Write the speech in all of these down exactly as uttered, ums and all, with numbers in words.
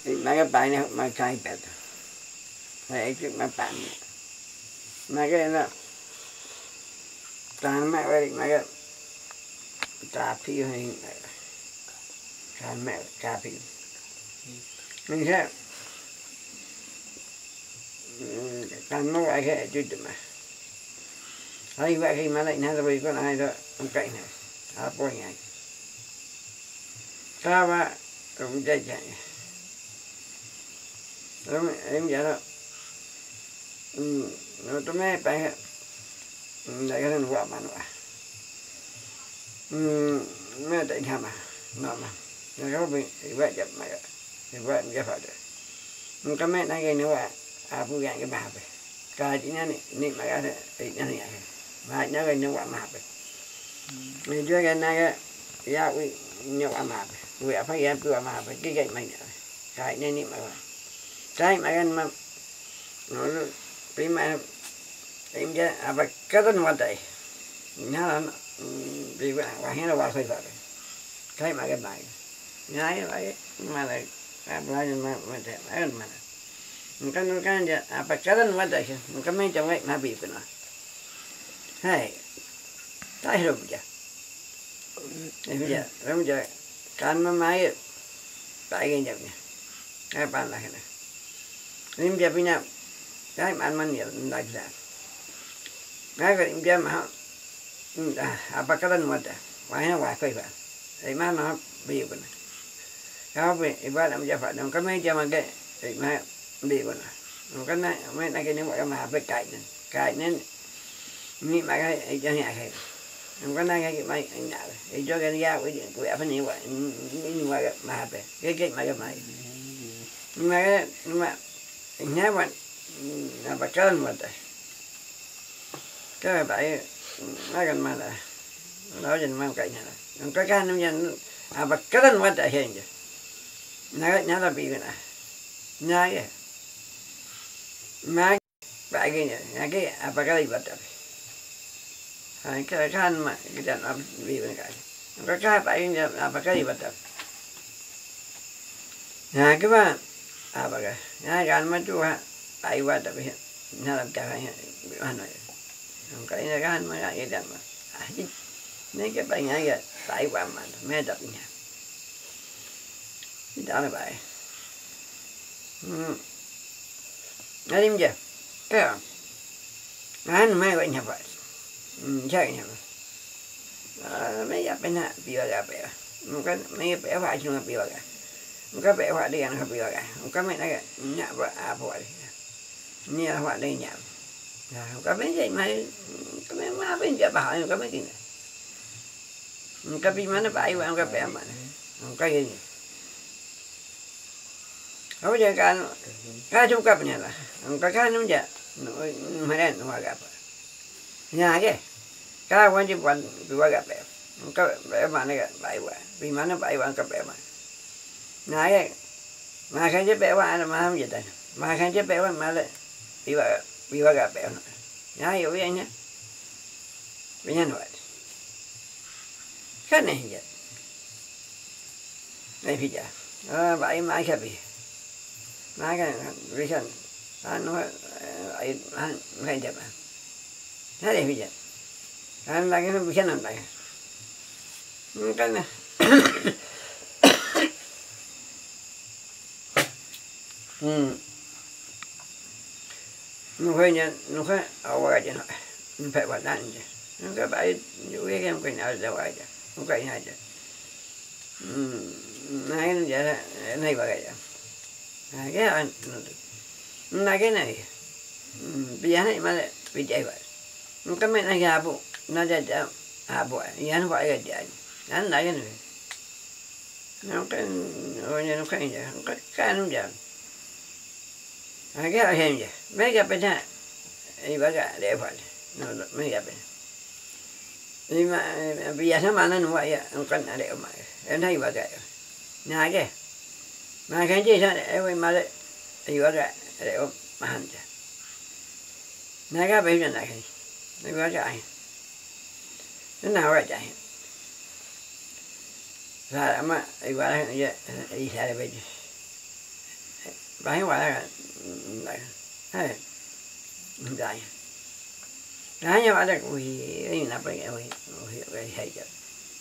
mà cái bài này mà cái bẹt vậy chứ mà bạn mà cái nó tan mẹ vậy mà cái Kapiyú hay tan mẹ Kapiyú mình sẽ tan nó cái cái chút mà hay vậy khi mà lại nói rồi con ai đó ông cậy này à bôi ngay ta và cũng chạy chạy rồi em giờ đó nó tôi mới phải lại cái thằng vợ mà nó mới tại sao mà nó mà nó có bị vợ chậm mà thì vợ cái phải được cái mấy này cái nữa à phụ gạn cái bà về cái chỉ nhá này nị mà cái này nhá này mà nhá cái nữa mà về mình chơi cái này cái ya uy nhau mà về uy phải em vừa mà về cái cái mày cái này nị mà cái mà cái mà nó prima em chơi à phải cái đó nó vậy nhá là vì vậy và hết là vào phải rồi cái mà cái bài nhái vậy mà lại à bây giờ mà mà thế mà mà cái nó cái gì à phải cái đó nó vậy cái mấy trong cái mà bị cái nó hay cái rồi bây giờ bây giờ bây giờ cái mà máy tại cái gì nhỉ cái bàn là cái này em giờ bây giờ cái mà ăn nhiều lại ra cái cái em giờ mà apa kata nu ada, wahnya wah kau iba, iman no biu kan, kau be iba nam jafat, nam kami jama ke, iman biu kan, nam kan na, kami nak kini buat kami apa kait ni, kait ni, ni makai ikan ni akai, nam kan na kaki mai nak, ijo kan dia, kau apa ni buat, ni buat mah apa, kaki mai mai, mai mai, ni buat, apa kata nu ada, kau baik nói gần mà là nói gần mà cạnh này là có cái nó nhân à bậc cái đó nó tại hiện chứ nói nhá là bị cái này nhá cái mà vậy cái này cái à bậc cái gì vậy cái cái cái mà cái đó nó bị cái cái có cái vậy cái à bậc cái gì vậy nhà cái mà à bậc cái nhà cái mà chú ha tại vậy tại vì nhà làm cái này bị hoài này cái này cái mà cái đó mà mấy cái bài nhảy cái tại quả mà mẹ đập nhà cái đó là vậy nói điểm gì cái à anh mấy cái nhà vậy chơi nhà vậy mấy cái bên này bị cái bé một cái mấy cái bé phải chung là bị cái một cái bé phải đi ăn bị cái một cái mấy cái nhà vợ à vợ đi nhà vợ đi nhà cái mấy cái mà cái mấy mà bên kia bảo cái mấy cái này cái bị mà nó bậy vào cái bé mà cái gì không giờ cái cái chung cặp này là cái cái nó giờ mà đen nó gặp nhà cái cái quan chỉ quan bị qua gặp bé cái bé mà nó bậy vào vì mà nó bậy vào cái bé mà nhà cái mà cái chế bé vào mà không gì đây mà cái chế bé vào mà lại bị vào bị qua gặp bé nhá hiểu vậy nhá bây giờ nói cái này vậy này bây giờ à, vậy mà cái gì mà cái vì sao anh nói ấy anh phải chấp à thế này bây giờ anh lại cái nó bị cái nào này cái này ừ nó hơi nhá nó hơi ở ngoài chứ nó phải vào đan chứ nó cái bài nhiều cái em cái nào ra ngoài chứ không cái này chứ này nó vậy là này vào cái này cái anh này cái này bây giờ này mà bị chạy vậy cái mấy này cái bộ nó chạy chạy à bộ giờ nó phải cái chạy anh lại cái này nó cái rồi nó cái gì cái cái nó vậy cái là hiện vậy mấy cái bên này đi bắt cái để phải nó mấy cái bên nhưng mà bây giờ sao mà nó vậy nó cần là để mà em thấy bắt cái nhà cái mà cái gì sao để mà để đi bắt cái để mà hành chứ nhà cái bên này này đi bắt cái nó nào vậy chạy ra mà đi bắt cái đi xa đây bên bán quả là hay dài cái như vậy là ui cái nạp cái ui ui cái hay chứ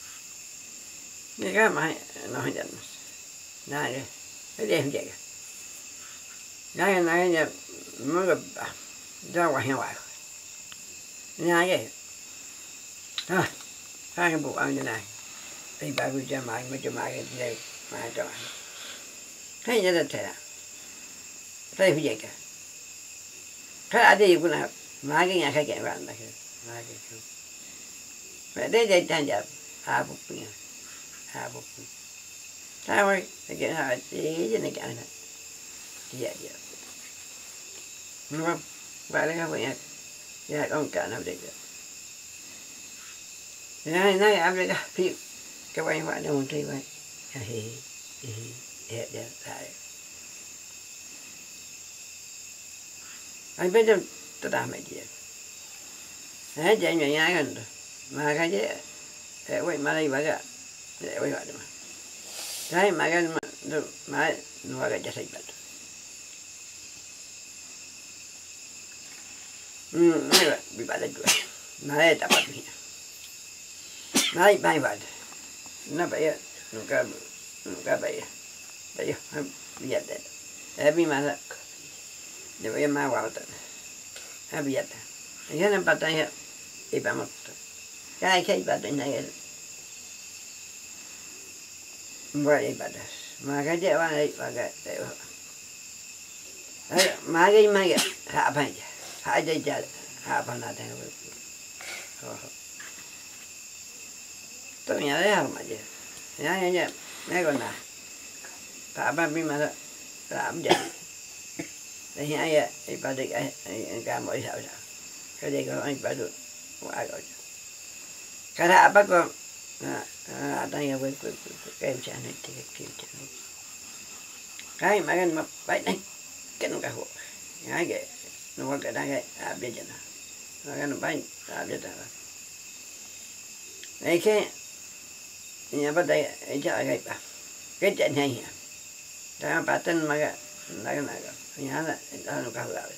cái mà nó hay chẳng này đi cái gì không vậy cái này nha mới gặp ra ngoài hàng ngoài nhà vậy thôi hai cái bộ ăn như này thì bà vui cho mày mới cho mày cái gì mà cho mày thấy như thế nào thấy cái gì cả cái ở đây cũng là mà cái nhà khai kiện bạn này mà cái không vậy đấy đây đang giờ à bụng nha à bụng sao vậy cái nào chỉ cái này cái này chỉ vậy vậy đúng không vậy đấy các bạn ya con cả nào đấy này này em đây cái cái quay qua đâu một tí vậy hi hi hi đẹp đấy anh biết đâu tôi làm cái gì đấy chạy nhảy nhảy gần mà cái gì để quay mà đây vậy cả để quay vậy mà đấy mà cái mà mà nó cái gì vậy ừm này bị bắt được này tập bắt mình này bay vậy nó bây nó cái nó cái bây bây bây giờ đấy để bị mà để bây mà vào tận ha bây giờ cái này bắt tay đi bắt một cái cái bắt tay này vậy bắt mà cái gì vậy vậy cái đấy mà cái mà cái hạ phải hạ đây chả hạ phải là thế tôi nhớ đấy không mà gì nhớ nhớ nhớ mấy con nào hạ phải bị mà làm gì thì hay à thì bà đi cái cái mỗi sao sao cái gì có anh bà được qua rồi cái hạ bắt con à đây với cái cái em này thì cái kiểu này cái mà cái mà bảy này cái nó cái hộ cái cái nó có cái đây cái à biết chưa nào cái nó bảy à biết rồi này cái nhà bắt đây cái chợ cái bà cái chuyện này đó bà tên mà cái này cái này nhà là nó cao rồi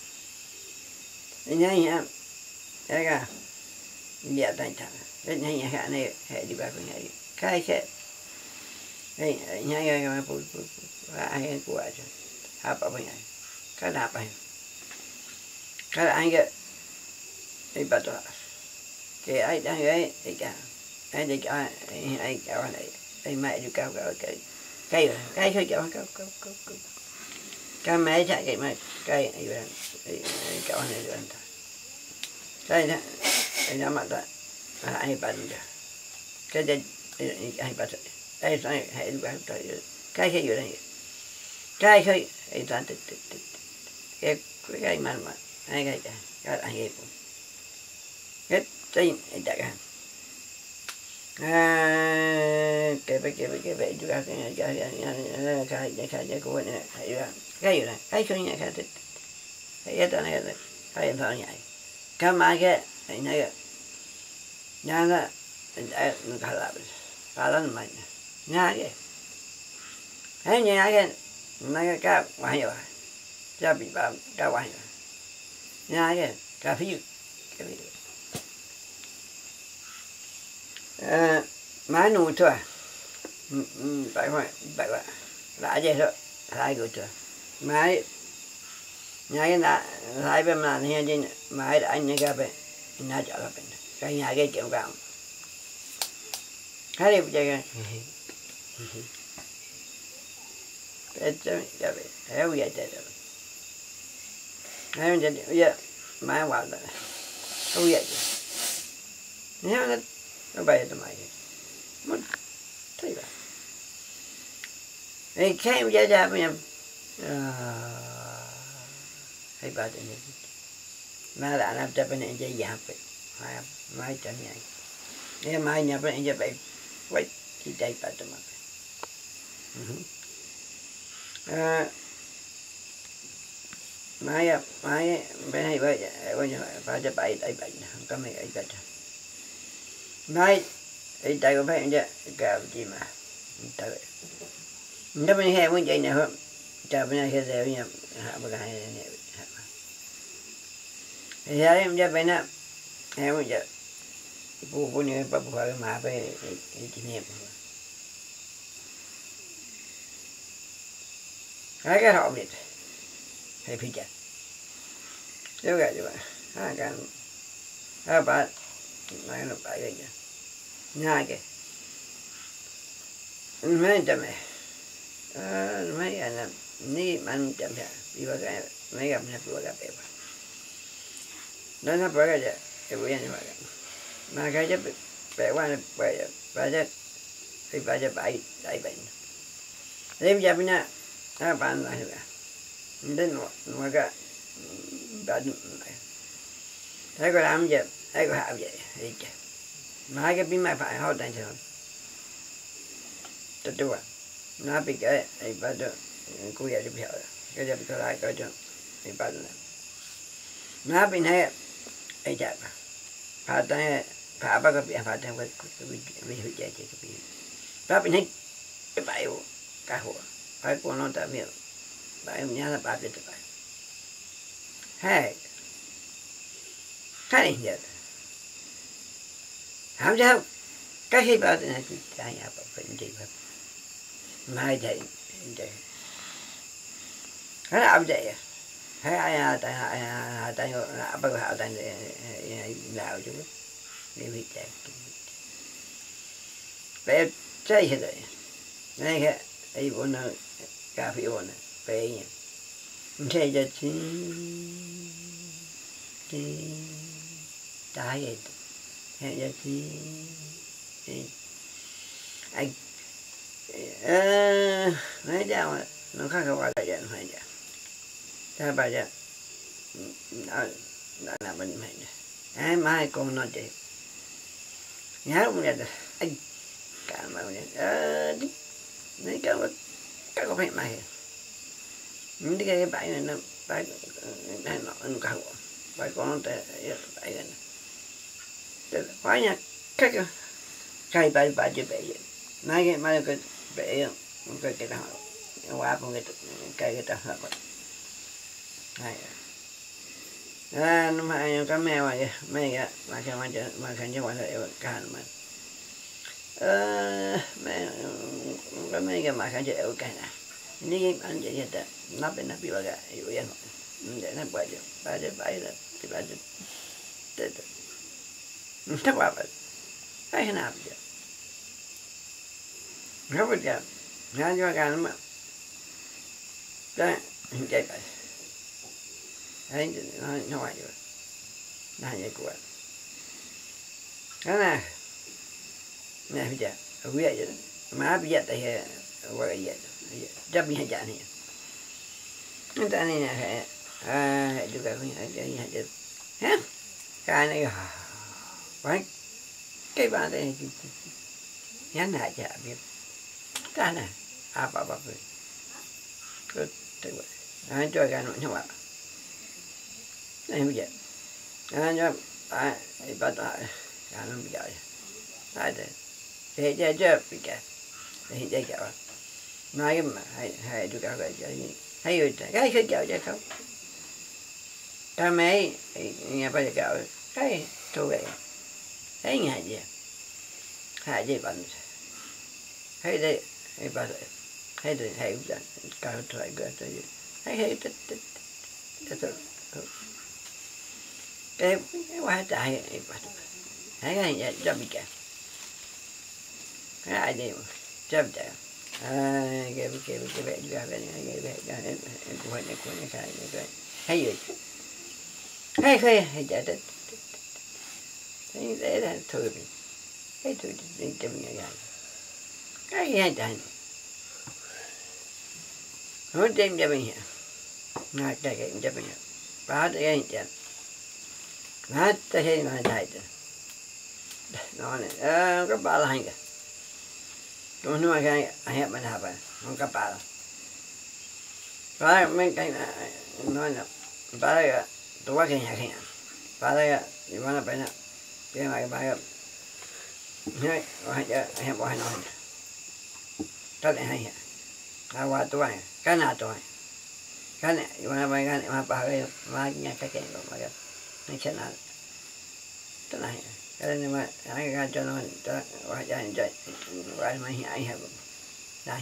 nhà nhà cái cái nhà tay thằng cái nhà nhà cái này hệ đi vào cái này cái cái cái nhà nhà mà phụ phụ ai cái của ai chứ hấp ở bên này cái là bên cái là anh cái cái bắt đầu cái ai đang cái cái cái ai đi cái ai cái này ai mẹ đi cao cao cái cái cái hơi cao cao cao cao cái mẹ chạy cái mẹ cái ấy vậy cái cao này vậy cái này cái nào mà ta ai bắt được cái đây ai bắt được ai sai hay bắt được cái cái gì đây cái cái ai ta tự tự tự cái cái mà mà ai cái cái anh ấy cái tên ai ta cái à cái cái cái cái cái juga cái cái cái cái cái cái cái của này cái gì này cái cái này cái cái cái này cái cái này cái mà cái này nhà là nó khá là khá là mạnh nhà cái hay nhà cái này cái quan trọng cha bị bà cái quan trọng nhà cái cái phi cái phi à má nuôi thôi vậy thôi vậy vậy lại vậy thôi lại rồi thôi má nhà cái là lại bên mà nhà trên má đã anh nhà cái bên nhà chợ cái bên cái nhà cái kiểu gạo cái này bây giờ cái cái cái cái bây giờ cái cái bây giờ má vào rồi bây giờ nhớ là nó bay tụi mày mất thấy vậy thì cái bây giờ ra bây giờ hay bà tự nhiên mà đã làm cho bên này chơi giảm vậy mai mai chẳng nhảy nên mai nhà bên này vậy vậy thì chạy bà tụi mày mai mai bên này vậy bây giờ bà cho bảy bảy bảy không có mấy ấy vậy mai ấy tại có phải vậy cả gì mà tại nó bên hè muốn chạy này không chả bên này cái gì nhỉ hạ bậc hai này thì em cho bên nào em bây giờ phụ phụ nữ bà phụ cái má về cái kinh nghiệm hai cái họ biết hay phi chặt nếu cái vậy hai cái hai bạn nói nó phải cái gì hai cái mấy trăm này mấy anh em ní mình chậm chạp đi vào cái mấy gặp nó vừa gặp em nó nó vừa cái gì cái bữa như vậy mà cái chấp bẻ qua nó bẻ bẻ chết thì bẻ chết bảy bảy bệnh đêm giờ bên nha các bạn lại là đến mà cái bệnh thấy có làm gì thấy có làm gì thì chứ mà cái bên mai phải hốt đánh thường tất nhiên nó bị cái ấy bắt đầu cô giờ đi hiểu cái giờ bị cái lại cái chỗ thì bắt đầu nó bị này ấy chả phải tay phải bắt cái bị phải tay cái bị bị hủy chạy cái bị nó bị này cái bài cái hồ phải của nó ta biết bài nhá là bài biết bài hay cái gì không sao cái gì bảo này cái nhà bảo phải gì vậy mai vậy vậy cái nào vậy hay ai tại ai ai tại là bao giờ tại nào chứ đi bị chạy bé chơi gì vậy này cái ấy bọn nó cà phê bọn nó bé nhỉ chơi cho chi chi tai vậy hay cho chi anh nói chào nó khác các bạn đại diện phải chứ ta bây giờ nó đã làm bệnh mày ai mai con nói chuyện nhớ không nhận được anh cả mà nhận ờ đấy cái cái có phải mày những cái bãi này nó bãi này nó nó cao bãi con nó để bãi này để phải nha cái cái bãi bãi chứ bãi này cái mai cái bãi cái cái đó qua con cái cái cái đó hợp này à nó mà cái mèo này mấy cái mà cái mà mà cái như vậy là cạn mà ờ mẹ cái mấy cái mà cái chịu cái này ní anh vậy vậy đó nó bên nó bị bao cái yêu yên để nó bơi được bơi được bơi được thì bơi được được chắc là vậy cái nào vậy không biết gì nghe cho cái mà cái cái vậy đấy nó nó ngoài rồi là vậy của cái này này bây giờ quý vậy má bây giờ tại qua cái gì chấp nhận trả này người ta này nè à được cái này cái này hả cái này phải cái bạn này nhắn lại chả biết cái này à bà bà biết cứ thế vậy anh cho cái nó như vậy này bây giờ anh cho à bắt lại cái nó bị cái này đấy thế chứ chứ bị cái thì đây cả nói mà hay hay được cả cái gì hay rồi cái cái chợ chứ không ta mấy nhà bây giờ cậu cái thu vậy cái ngày gì hai gì bạn hay đây hay ba rồi hay đây hay cũng cả thời cái cái hay hay tết tết tết cái cái quá trời hay cái gì cho bị cái cái ai đi mà chấp chạy à cái cái cái cái cái cái cái cái cái cái của này của này cái cái hay gì hay hay hay chạy đấy cái để là thôi mình cái thôi đi cho mình nghe cái gì hay chạy nói thêm cho mình ngay cái cái cho mình ba cái gì chạy nó thấy mà chạy nó này có ba là hành tôi nói cái anh em mình học à không có bà phải mấy cái nói là bà đây tôi qua cái nhà kia bà đây thì bà là phải nè cái này bà này này anh em anh em nói rất là hay là qua tôi cái nào tôi cái này mà mấy cái này mà bảo cái mà nhà cái cái mà cái này sẽ là thế này cái này mà ai cái cho nó cho vài cái chơi vài mấy ai hay đây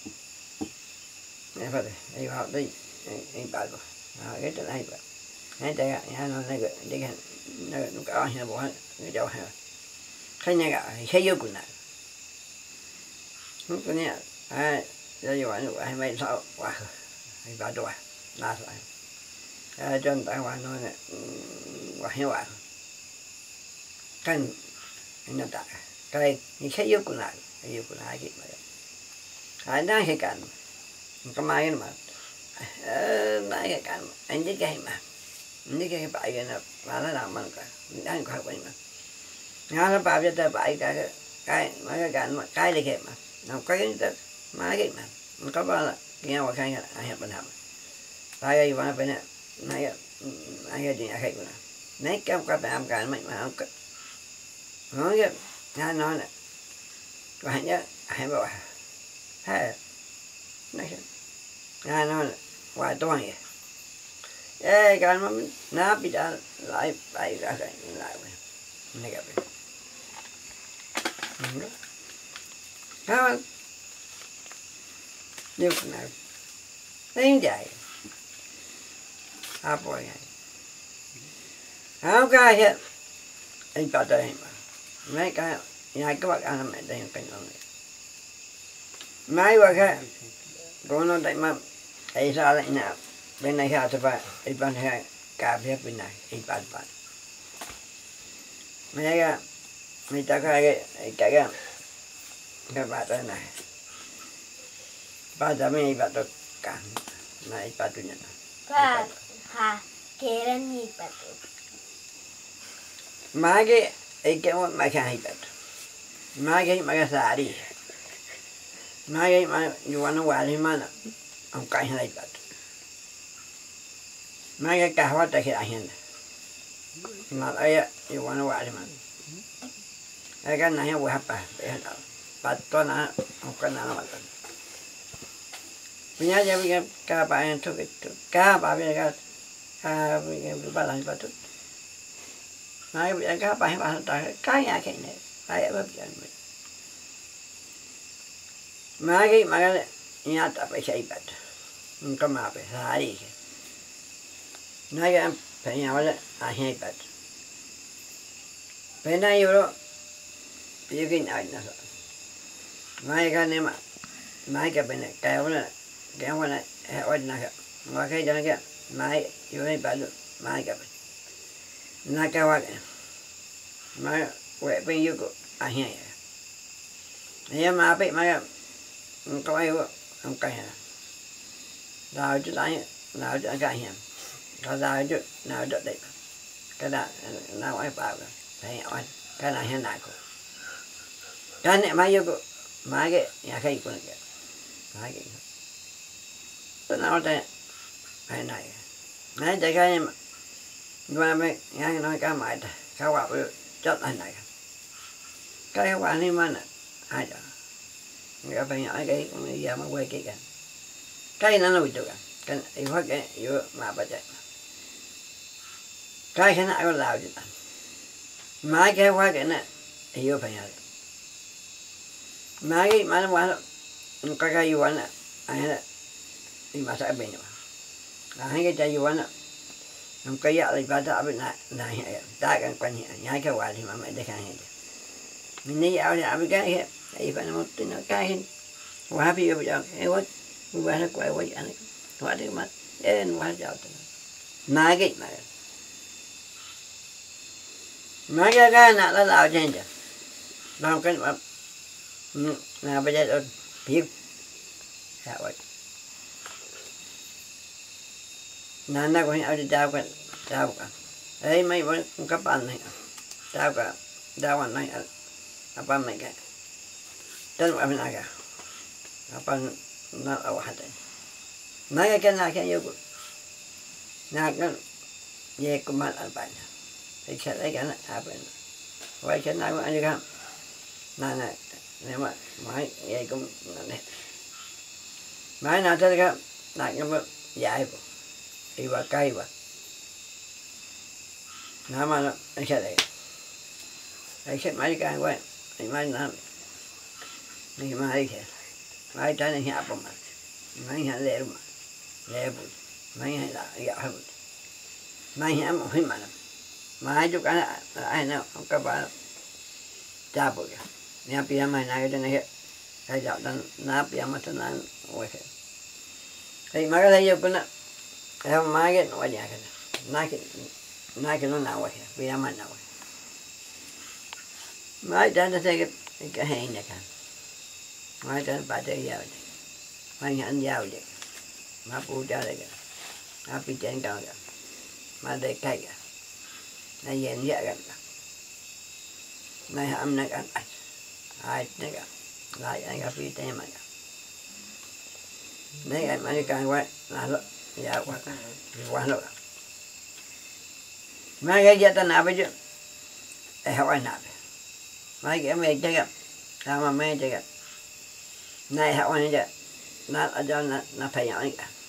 này phải đi học đi đi bảo cái chỗ này này đây nhà nó này cái đây cái nó có hay bỏ cái chỗ hay cái này cái Ciel yukuna không có nhá ai giờ vậy nữa ai mấy sao quá ai bảo rồi là rồi ai cho người ta nói này quá hiểu à cái nó ta cái Ciel yukuna Ciel yukuna cái mà ai đang cái cảnh cái máy mà nói cái cảnh anh biết cái mà những cái bài này là nó làm bằng cả đang có cái mà nó bảo cho ta bài cái cái mấy cái cảnh mà cái này cái mà nó cái cái mấy cái mà nó có bao là nghe qua cái này hay bên hầm tại vì vậy bên này này ai cái gì hay của nó này cái cái bạn cái mà mà không nói cái nghe nói này có hay nhá hay bảo hay này nghe nói vài tuần vậy ê cái mà nó bị đã lại lại ra cái lại này cái không nhiều cái nào tiếng vậy après không cái gì anh bảo đây mà mấy cái nhà các bạn ăn mẹ đây cái này mấy cái cái cô nó tại mà ai sao lại nào bên này ha thì phải ai bên này cà phê bên này ai bán bán mấy cái mấy ta cái cái cái cái bạn đây này ba giờ mấy bạn được cả này bạn tu nhận ba ha kể gì bạn mấy cái ai cái mà cái hay bạn mấy cái mà cái sao đi mấy cái mà you wanna vào đi mà ông cái hay bạn mấy cái cà hoa tại cái anh mà ai you wanna vào đi mà ai cái này không hấp à để hết bắt to na không có nào mà bây giờ bây giờ các bạn thuộc các bạn bây giờ các bây giờ bạn làm gì tốt nói bây giờ các bạn bạn tại cái nhà cái này phải ở bên mình mà cái mà cái nhà ta phải xây bát không có mà phải xài đi nói cái phải nhà vậy à xây bát bên này rồi bây giờ cái này nó mấy cái này mà mấy cái bên này kéo này kéo này héo này mà cái cho nó cái mấy vô đây bắt được mấy cái nó kéo cái mà quẹt bên dưới của anh này nhưng mà bị mấy cái có ai không cái này đào chút đấy nào chút cái này có đào chút nào chút đấy cái đó nào ai bảo rồi thấy anh cái này hiện đại của cái này mấy vô của mấy cái nhà cái của nó mấy cái tôi nói thế cái này mấy cái cái mà qua mấy nghe nói cái mày ta các bạn chất này này cái các bạn đi mà nè ai đó người phải nói cái bây giờ mà quay cái cái cái nó nó bị được cái này phát cái vừa mà bà chạy cái cái này có làm gì ta mấy cái phát cái này vừa phải nói mấy cái mà nó quá cái cái yuan á ai đó đi mà sẽ bên mà hai cái trái yuan á không cái gì lại bắt đầu bên này này ta cần quan hệ nhai cái quả thì mà mày để khai hết mình đi vào thì ăn cái hết đây phải một tí nó cái hết quả bây giờ cái quất qua nó quay quay ăn quả thì mà em quả giàu nãy cái mà nãy cái cái nào nó làm trên chứ làm cái mà nào bây giờ tôi biết sao vậy nãy nó có những đào cái đào cả đấy mấy bữa các bạn này đào cả đào anh này các bạn này cái tên bạn này cả các bạn nó ở ngoài đây mấy cái này cái yêu nhà cái về của mình ở bên thì sẽ lấy cái này ở bên vậy cái này mà anh được không này này nếu mà mấy vậy cũng này mấy nào thế cái này cái dài iba kaiba nama nó sẽ đấy ấy sẽ mấy cái quay ấy mấy năm này mấy cái mấy trái này hạ bông mà mấy hạ lẻ mà lẻ bụi mấy hạ là gạo hết bụi mấy hạ một hình mà mấy chút cái là ai nào không các bạn cha bụi nhà bia mày này cái này cái dạo đó nắp bia mà cho nó quay thì mấy cái này vô cũng theo mấy cái nó nhà cái này cái này cái nó nào vậy bia mà nào vậy mấy trái nó thấy cái cái hàng này cả mấy trái bà chơi giàu mấy anh giàu vậy mà phụ cho đây cả mà bị chén cao cả mà đây cây cả này dễ dễ cả này hàm này cả ai này cả lại anh gặp bị tên mà cả này cái mấy cái quay là lo giàu quá quá lo mấy cái gì ta nào bây giờ ai hỏi nào mấy cái mẹ chơi gặp sao mà mẹ chơi gặp này học anh chơi nó ở cho nó nó phải nhỏ cả